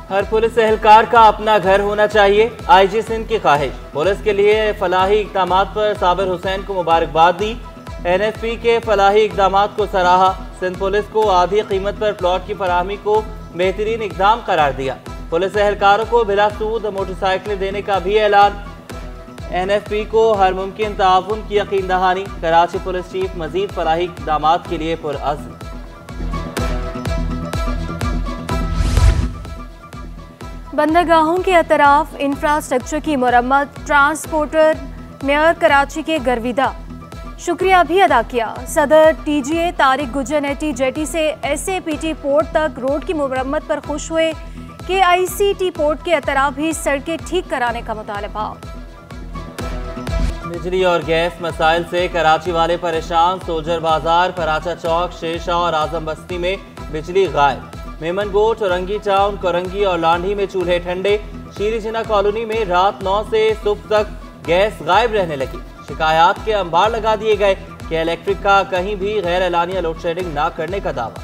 हर police एहलकार का अपना घर होना चाहिए, आईजी सिंध की ख्वाहिश। पुलिस के लिए फलाही इक़दामात पर साबिर हुसैन को मुबारकबाद दी। एनएसपी के फलाही इक़दामात को सराहा। सिंध पुलिस को आधी कीमत पर प्लॉट की फराहमी को बेहतरीन इक़दाम करार दिया। पुलिस एहलकारों को बिला सूद मोटरसाइकिलें देने का भी ऐलान। एनएफपी को हर मुमकिन ताउन की यकीन दहानी। कराची पुलिस चीफ मजीद फलाही इक़दामात के लिए पुरअज़्म। बंदरगाहों के अतराफ इंफ्रास्ट्रक्चर की मरम्मत। ट्रांसपोर्टर मेयर कराची के गर्विदा शुक्रिया भी अदा किया। सदर टीजीए तारिक गुजर ने टीजेटी से एसएपीटी पोर्ट तक रोड की मरम्मत पर खुश हुए कि आईसीटी पोर्ट के अतराफ भी सड़कें ठीक कराने का मुतालबा। बिजली और गैस मसाइल से कराची वाले परेशान। सोजर बाजार, फराचा चौक, शेरशाह और आजम बस्ती में बिजली गायब। मेमनगोट, औरंगी टाउन, कोरंगी और लांढी में चूल्हे ठंडे। शीरी जिना कॉलोनी में रात 9 से सुबह तक गैस गायब रहने लगी। शिकायत के अंबार लगा दिए गए कि इलेक्ट्रिक का कहीं भी गैर एलानिया लोड शेडिंग न करने का दावा।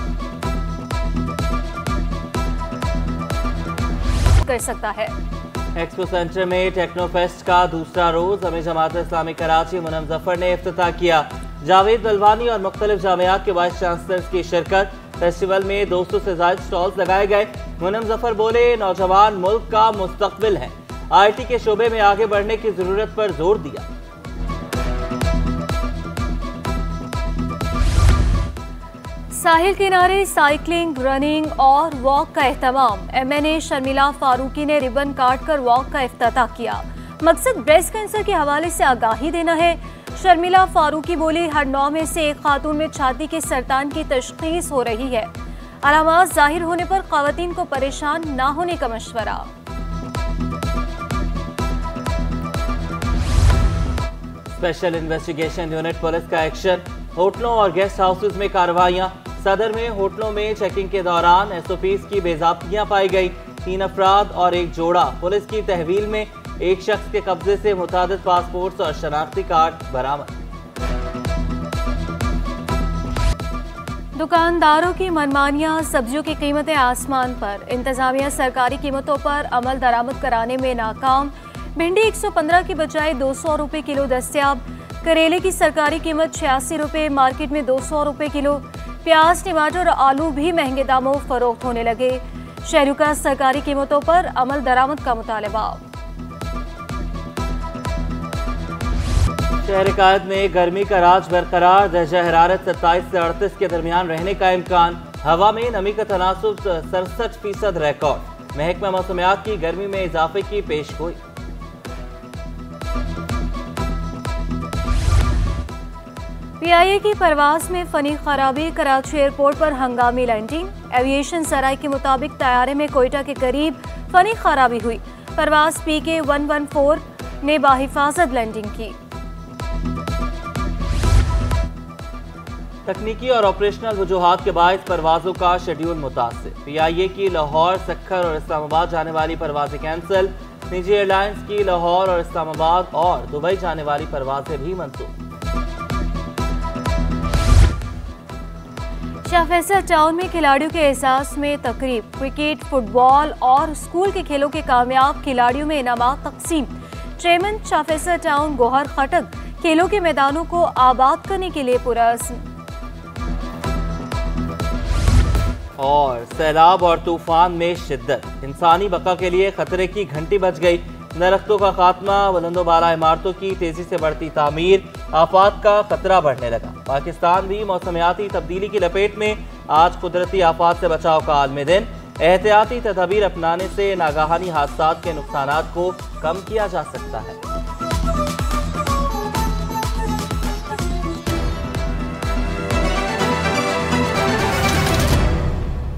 कर सकता है। एक्सपो सेंटर में टेक्नोफेस्ट का दूसरा रोज अमीर जमात इस्लामी कराची मुनम जफर ने इफ्तिताह किया। जावेद बलवानी और मुख्तलिफ जामियात के वाइस चांसलर्स की शिरकत। फेस्टिवल में 200 से ज्यादा स्टॉल्स लगाए गए। मुनम जफर बोले, नौजवान मुल्क का मुस्तकबिल है। आईटी के शोबे में आगे बढ़ने की जरूरत पर जोर दिया। साहिल किनारे साइकिलिंग, रनिंग और वॉक का एहतमाम। एमएनए शर्मिला फारूकी ने रिबन काट कर वॉक का इफ्तिताह किया। मकसद ब्रेस्ट कैंसर के हवाले से आगाही देना है। शर्मिला फारूकी बोली, हर 9 में से एक खातून में छाती के सरतान की तशखीस हो रही है। अलामात जाहिर होने पर खवातीन को परेशान न होने का मशवरा। स्पेशल इन्वेस्टिगेशन यूनिट पुलिस का एक्शन। होटलों और गेस्ट हाउसेज में कार्रवाइयां। सदर में होटलों में चेकिंग के दौरान एसओपीज की बेज़ाब्तियां पाई गई। 3 अफराद और एक जोड़ा। पुलिस की तहवील में एक शख्स के कब्जे से मुतादिद पासपोर्ट्स और शनाख्ती कार्ड बरामद। दुकानदारों की मनमानियां, सब्जियों की कीमतें आसमान पर। इंतजामिया सरकारी कीमतों पर अमल दरामद कराने में नाकाम। भिंडी 115 की बजाय 200 रुपए किलो दस्तयाब। करेले की सरकारी कीमत 86 रुपए, मार्केट में 200 रुपए किलो। प्याज, टमाटर और आलू भी महंगे दामों फरोख्त होने लगे। शहरों का सरकारी कीमतों पर अमल दरामद का मुतालबा। शहर कायद में गर्मी का राज बरकरार। दर्जा हरारत 27 से 38 के दरमियान रहने का इम्कान। हवा में नमी का तनासुब 67% रिकॉर्ड। महकमा मौसमियात की गर्मी में इजाफे की पेशगोई। पीआईए की परवास में फनी खराबी। कराची एयरपोर्ट पर हंगामी लैंडिंग। एविएशन सराय के मुताबिक तैयारे में कोयटा के करीब फनी खराबी हुई। परवास PK 114 ने बाहिफाजत लैंडिंग की। तकनीकी और ऑपरेशनल वजूहात के बायस परवाजों का शेड्यूल मुतासिर। पीआईए की लाहौर, सक्खर और इस्लामाबाद जाने वाली परवाजें कैंसिल। निजी एयरलाइंस की लाहौर और इस्लामाबाद और दुबई जाने वाली परवाजें भी मंसूख। शाह फैसल टाउन में खिलाड़ियों के एहसास में तकरीब। क्रिकेट, फुटबॉल और स्कूल के खेलों के कामयाब खिलाड़ियों में इनामात तकसीम। चेयरमैन शाह फैसल टाउन गोहर खटक खेलों के मैदानों को आबाद करने के लिए पुरअज़्म। और सैलाब और तूफान में शिद्दत। इंसानी बका के लिए खतरे की घंटी बज गई। दरख्तों का खात्मा, बुलंदोबाला इमारतों की तेजी से बढ़ती तामीर, आफात का खतरा बढ़ने लगा। पाकिस्तान भी मौसमियाती तब्दीली की लपेट में। आज कुदरती आफात से बचाव का आलमी दिन। एहतियाती तदाबीर अपनाने से नागाहानी हादसात के नुकसानात को कम किया जा सकता है।